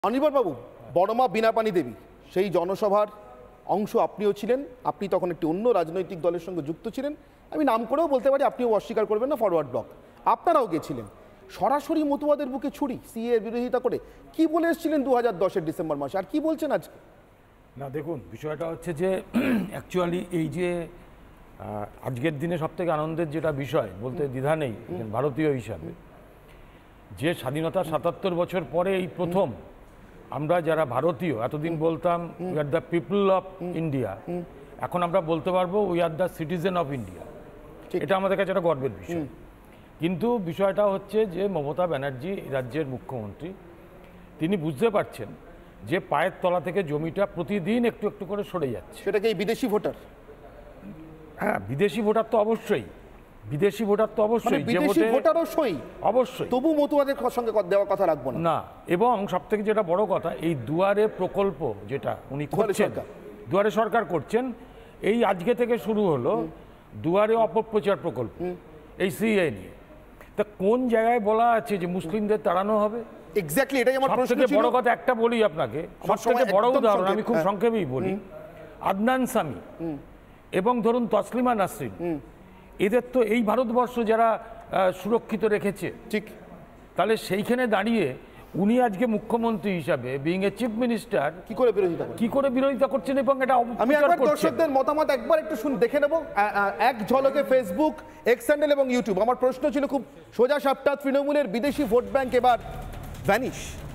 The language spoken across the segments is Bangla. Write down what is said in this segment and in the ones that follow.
অনির্বাণ বাবু, বড়মা বিনাপানি দেবী সেই জনসভার অংশ আপনিও ছিলেন। আপনি তখন একটি অন্য রাজনৈতিক দলের সঙ্গে যুক্ত ছিলেন। আমি নাম করেও বলতে পারি, আপনিও অস্বীকার করবেন না, ফরওয়ার্ড ব্লক আপনারাও গেছিলেন। সরাসরি মতুয়াদের বুকে ছুরি, সিএ এর বিরোধিতা করে কি বলে এসেছিলেন 2010-এর ডিসেম্বর মাসে, আর কি বলছেন আজকে? না দেখুন, বিষয়টা হচ্ছে যে অ্যাকচুয়ালি এই যে আজকের দিনে সবথেকে আনন্দের যেটা বিষয়, বলতে দ্বিধা নেই ভারতীয় হিসাবে, যে স্বাধীনতা ৭৭ বছর পরে এই প্রথম আমরা যারা ভারতীয়, এতদিন বলতাম we are the people of India, এখন আমরা বলতে পারবো we are the citizen of India. এটা আমাদের কাছে একটা গর্বের বিষয়। কিন্তু বিষয়টা হচ্ছে যে মমতা ব্যানার্জি রাজ্যের মুখ্যমন্ত্রী, তিনি বুঝতে পারছেন যে পায়ের তলা থেকে জমিটা প্রতিদিন একটু একটু করে সরে যাচ্ছে। সেটাকে এই বিদেশি ভোটার, হ্যাঁ বিদেশি ভোটার তো অবশ্যই, বিদেশি ভোটার তো অবশ্যই, বিদেশি ভোটারও সই অবশ্যই, তবু মতুয়াদের সঙ্গে দেওয়া কথা রাখবো না। এবং সব থেকে যেটা বড় কথা, এই দুয়ারে প্রকল্প যেটা উনি করছেন, দুয়ারে সরকার করছেন, এই আজকে থেকে শুরু হলো দুয়ারে অপপ্রচার প্রকল্প এই সিএ নিয়ে। তা কোন জায়গায় বলা আছে যে মুসলিমদের তাড়ানো হবে? এক্স্যাক্টলি এটাই আমার প্রশ্ন ছিল। বড় কথা একটা বলি আপনাকে, সবথেকে বড় উদাহরণ আমি খুব সংক্ষেপেই বলি। আদনান সামি এবং ধরুন তসলিমা নাসরিন, এদের তো এই ভারতবর্ষ যারা সুরক্ষিত রেখেছে, ঠিক, তাহলে সেইখানে দাঁড়িয়ে উনি আজকে মুখ্যমন্ত্রী হিসাবে বিইং এ চিফ মিনিস্টার কি করে বিরোধিতা করছেন? এবং এটা আমি একবার দর্শকদের মতামত একবার একটু দেখে নেব এক ঝলকে, ফেসবুক, এক্স হ্যান্ডেল এবং ইউটিউব। আমার প্রশ্ন ছিল খুব সোজা সাপটা, তৃণমূলের বিদেশি ভোট ব্যাংক এবার ভ্যানিশ।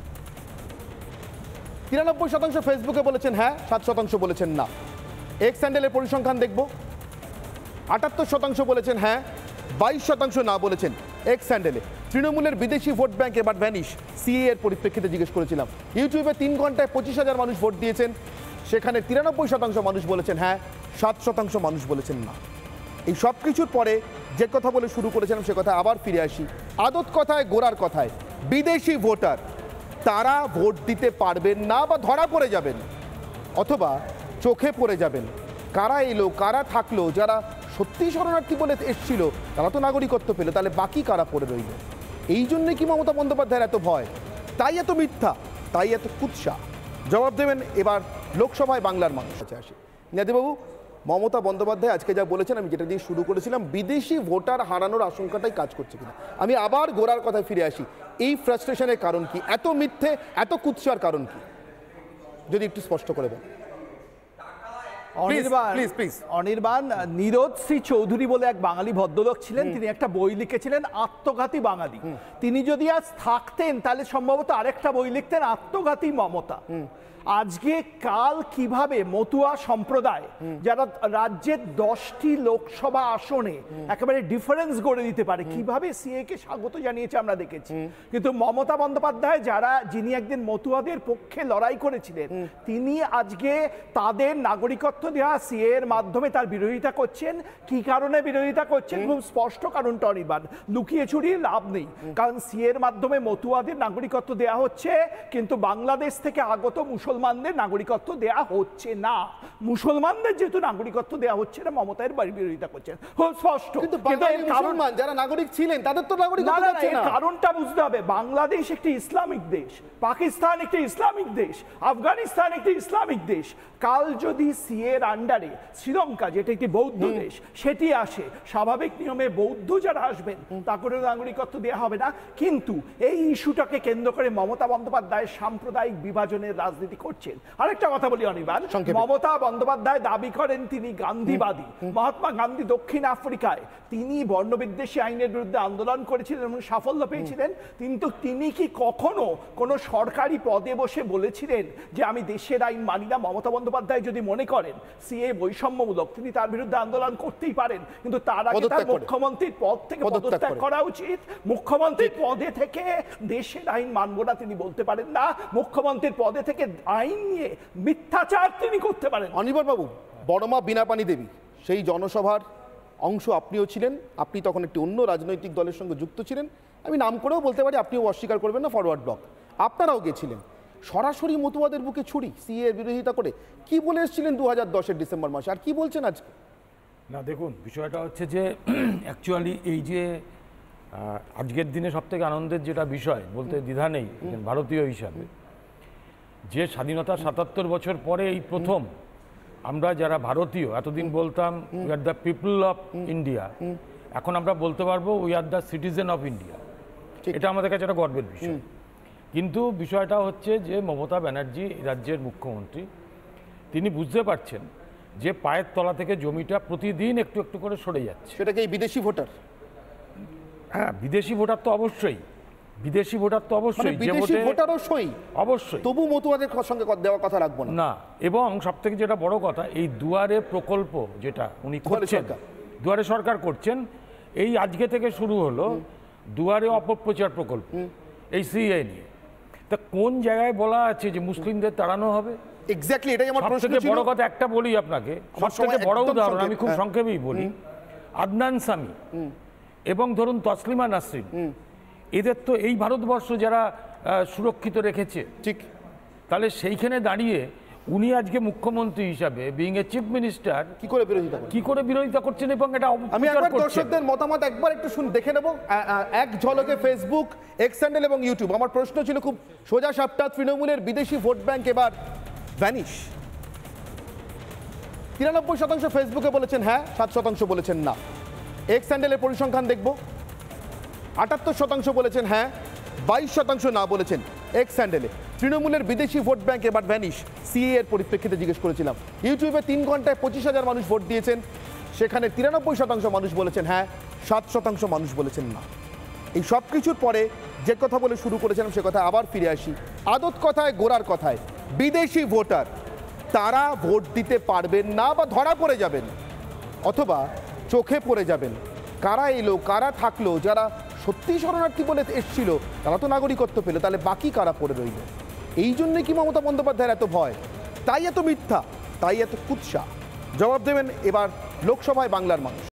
93% ফেসবুকে বলেছেন হ্যাঁ, 7% বলেছেন না। এক্স হ্যান্ডেলের পরিসংখ্যান দেখব, 78% বলেছেন হ্যাঁ, 22% না বলেছেন। এক্স হ্যান্ডেলে তৃণমূলের বিদেশি ভোট ব্যাংক এবার ভ্যানিশ সিএ এর পরিপ্রেক্ষিতে জিজ্ঞেস করেছিলাম। ইউটিউবে 3 ঘন্টায় 25,000 মানুষ ভোট দিয়েছেন, সেখানে 93% মানুষ বলেছেন হ্যাঁ, 7% মানুষ বলেছেন না। এই সব কিছুর পরে যে কথা বলে শুরু করেছিলাম সে কথা আবার ফিরে আসি। আদত কথায়, গোড়ার কথায়, বিদেশি ভোটার তারা ভোট দিতে পারবেন না বা ধরা পড়ে যাবেন, অথবা চোখে পড়ে যাবেন। কারা এলো, কারা থাকলো, যারা সত্যি শরণার্থী বলে এসেছিল তারা তো নাগরিকত্ব পেল, তাহলে বাকি কারা পড়ে রইল? এই জন্যে কি মমতা বন্দ্যোপাধ্যায়ের এত ভয়? তাই এত মিথ্যা, তাই এত কুৎসা? জবাব দেবেন এবার লোকসভায় বাংলার মানুষ কাছে আসে। নিয়াদিবাবু, মমতা বন্দ্যোপাধ্যায় আজকে যা বলেছেন, আমি যেটা দিয়ে শুরু করেছিলাম, বিদেশি ভোটার হারানোর আশঙ্কাটাই কাজ করছে কিনা। আমি আবার গোড়ার কথায় ফিরে আসি, এই ফ্রাস্ট্রেশনের কারণ কি? এত মিথ্যে, এত কুৎসার কারণ কি? যদি একটু স্পষ্ট করে বলেন। অনির্বাণ, নীরদ শ্রী চৌধুরী বলে এক বাঙালি ভদ্রলোক ছিলেন, তিনি একটা বই লিখেছিলেন আত্মঘাতী বাঙালি। তিনি যদি আজ থাকতেন তাহলে সম্ভবত আরেকটা বই লিখতেন আত্মঘাতী মমতা। আজকে কাল কিভাবে মতুয়া সম্প্রদায় যারা রাজ্যের 10টি লোকসভা আসনে একেবারে ডিফারেন্স গড়ে দিতে পারে, কিভাবে সিএ কে স্বাগত জানিয়েছে আমরা দেখেছি। কিন্তু মমতা বন্দ্যোপাধ্যায়, যিনি একদিন মতুয়াদের পক্ষে লড়াই করেছিলেন, তিনি আজকে তাদের নাগরিকত্ব দেওয়া সিএ এর মাধ্যমে তার বিরোধিতা করছেন। কি কারণে বিরোধিতা করছেন? খুব স্পষ্ট কারণটা অনির্বাণ, লুকিয়ে ছড়িয়ে লাভ নেই। কারণ সিএ এর মাধ্যমে মতুয়াদের নাগরিকত্ব দেওয়া হচ্ছে, কিন্তু বাংলাদেশ থেকে আগত মুসলমানদের নাগরিকত্ব দেয়া হচ্ছে না। মুসলমানদের যেহেতু নাগরিকত্ব দেয়া হচ্ছে না, মমতার বিরোধিতা করছেন, খুব স্পষ্ট। কিন্তু মুসলমান যারা নাগরিক ছিলেন তাদের তো নাগরিকত্ব দিচ্ছে না। কারণটা বুঝতে হবে, বাংলাদেশ একটি ইসলামিক দেশ, পাকিস্তান একটি ইসলামিক দেশ, আফগানিস্তান একটি ইসলামিক দেশ। কাল যদি সিএ এর আন্ডারে শ্রীলঙ্কা, যেটা একটি বৌদ্ধ দেশ, সেটি আসে, স্বাভাবিক নিয়মে বৌদ্ধ যারা আসবেন তা করে নাগরিকত্ব দেওয়া হবে না। কিন্তু এই ইস্যুটাকে কেন্দ্র করে মমতা বন্দ্যোপাধ্যায় সাম্প্রদায়িক বিভাজনের রাজনীতি করছেন। আরেকটা কথা বলি অনির্বাণ, মমতা বন্দ্যোপাধ্যায় দাবি করেন তিনি গান্ধীবাদী। মহাত্মা গান্ধী দক্ষিণ আফ্রিকায় তিনি বর্ণবিদ্বেষী আইনের বিরুদ্ধে আন্দোলন করেছিলেন এবং সাফল্য পেয়েছিলেন, কিন্তু তিনি কি কখনো কোনো সরকারি পদে বসে বলেছিলেন যে আমি দেশের আইন মানি না? মমতা বন্দ্যোপাধ্যায় যদি মনে করেন সিএ বৈষম্যমূলক, তিনি তার বিরুদ্ধে আন্দোলন করতেই পারেন, কিন্তু তার আগে তার মুখ্যমন্ত্রীর পদ থেকে পদত্যাগ করা উচিত। মুখ্যমন্ত্রীর পদে থেকে দেশের আইন মানব না তিনি বলতে পারেন না, মুখ্যমন্ত্রীর পদে থেকে আইন নিয়ে মিথ্যাচার তিনি করতে পারেন। অনির্বাণ বাবু, বড়মা বিনাপানি দেবী সেই জনসভার অংশ আপনিও ছিলেন। আপনি তখন একটি অন্য রাজনৈতিক দলের সঙ্গে যুক্ত ছিলেন। আমি নাম করেও বলতে পারি, আপনিও অস্বীকার করবেন না, ফরওয়ার্ড ব্লক আপনারাও গেছিলেন। সরাসরি মতুয়াদের বুকে ছুরি, সিএ এর বিরোধিতা করে কি বলে এসেছিলেন 2010-এর ডিসেম্বর মাসে, আর কি বলছেন আজকে? না দেখুন, বিষয়টা হচ্ছে যে অ্যাকচুয়ালি এই যে আজকের দিনে সবথেকে আনন্দের যেটা বিষয়, বলতে দ্বিধা নেই ভারতীয় হিসাবে, যে স্বাধীনতা ৭৭ বছর পরে এই প্রথম আমরা যারা ভারতীয়, এতদিন বলতাম we are the people of India, এখন আমরা বলতে পারবো we are the citizen of India. এটা আমাদের কাছে একটা গর্বের বিষয়। কিন্তু বিষয়টা হচ্ছে যে মমতা ব্যানার্জি রাজ্যের মুখ্যমন্ত্রী, তিনি বুঝতে পারছেন যে পায়ের তলা থেকে জমিটা প্রতিদিন একটু একটু করে সরে যাচ্ছে। সেটাকে এই বিদেশি ভোটার, হ্যাঁ বিদেশি ভোটার তো অবশ্যই, বিদেশি ভোটার তো অবশ্যই, যে বিদেশি ভোটে ভোটারও সই অবশ্যই, তবু মতুয়াদের সঙ্গে দেওয়ার কথা রাখবো না। না। এবং সব থেকে যেটা বড় কথা, এই দুয়ারে প্রকল্প যেটা উনি করছেন, দুয়ারে সরকার করছেন, এই আজকে থেকে শুরু হলো দুয়ারে অপপ্রচার প্রকল্প এই সিএ নিয়ে। তা কোন জায়গায় বলা আছে যে মুসলিমদের তাড়ানো হবে? এক্স্যাক্টলি এটাই আমার প্রশ্ন ছিল। বড় কথা একটা বলি আপনাকে, সবথেকে বড় উদাহরণ আমি খুব সংক্ষেপেই বলি। আদনান সামি এবং ধরুন তসলিমা নাসরিন, এদের তো এই ভারতবর্ষ যারা সুরক্ষিত রেখেছে, ঠিক, তাহলে সেইখানে দাঁড়িয়ে উনি আজকে মুখ্যমন্ত্রী হিসাবে বিইং এ চিফ মিনিস্টার কি করে বিরোধিতা করছেন এবং এটা আমি একবার দর্শকদের মতামত একবার একটু দেখে নেব এক ঝলকে ফেসবুক, এক্স হ্যান্ডেল এবং ইউটিউব। আমার প্রশ্ন ছিল খুব সোজা সাপটা, তৃণমূলের বিদেশি ভোট ব্যাংক এবার ভ্যানিশ। 93% ফেসবুকে বলেছেন হ্যাঁ, 7% বলেছেন না। এক্স হ্যান্ডেলের পরিসংখ্যান দেখব, 78% বলেছেন হ্যাঁ, 22% না বলেছেন। এক্স হ্যান্ডেলে তৃণমূলের বিদেশি ভোট ব্যাংক এবার ভ্যানিশ সিএ এর পরিপ্রেক্ষিতে জিজ্ঞেস করেছিলাম। ইউটিউবে 3 ঘন্টায় 25,000 মানুষ ভোট দিয়েছেন, সেখানে 93% মানুষ বলেছেন হ্যাঁ, 7% মানুষ বলেছেন না। এই সব কিছুর পরে যে কথা বলে শুরু করেছিলাম সে কথা আবার ফিরে আসি। আদত কথায়, গোড়ার কথায়, বিদেশি ভোটার তারা ভোট দিতে পারবেন না বা ধরা পড়ে যাবেন অথবা চোখে পড়ে যাবেন। কারা এলো, কারা থাকলো, যারা সত্যি শরণার্থী বলে এসছিল তারা তো নাগরিকত্ব পেল, তাহলে বাকি কারা পড়ে রইল? এই জন্যই কি মমতা বন্দ্যোপাধ্যায়ের এত ভয়? তাই এত মিথ্যা, তাই এত কুৎসা? জবাব দেবেন এবার লোকসভায় বাংলার মানুষ।